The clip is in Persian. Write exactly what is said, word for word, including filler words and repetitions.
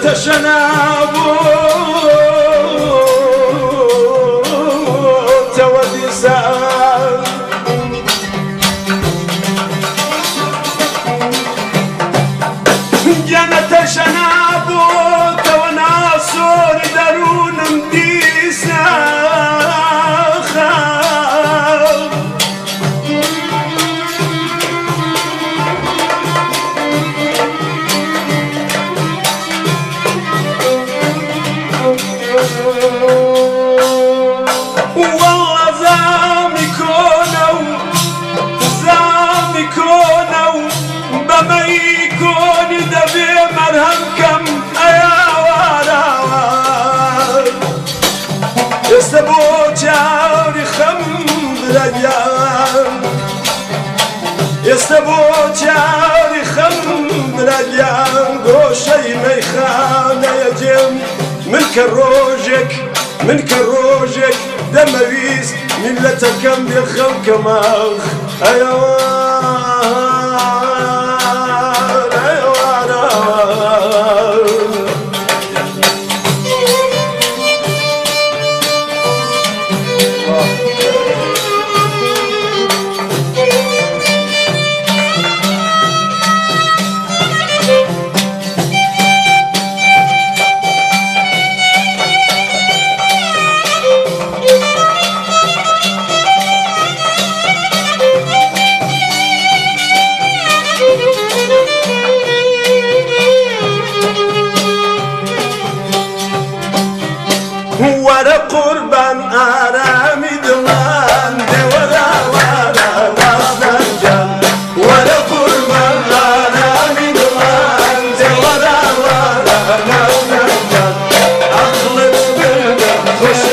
جنة شنابو تودي سال جنة شنابو توناصر درون مديسة والله زامي كونوا زامي كونوا بما يكون دبي مرهم كم ايا ورا يستبو جاري خم رجال يستبو جاري خم رجال قوشي ميخانة يجم من كروجك من كروجك دمويس ملتكم بخم كماخ ايوان ورا قربان آرامي دمان دي ورا ورا ناس جان ورا قربان آرامي دمان دي ورا ورا ناس جان أخلص بالله خوش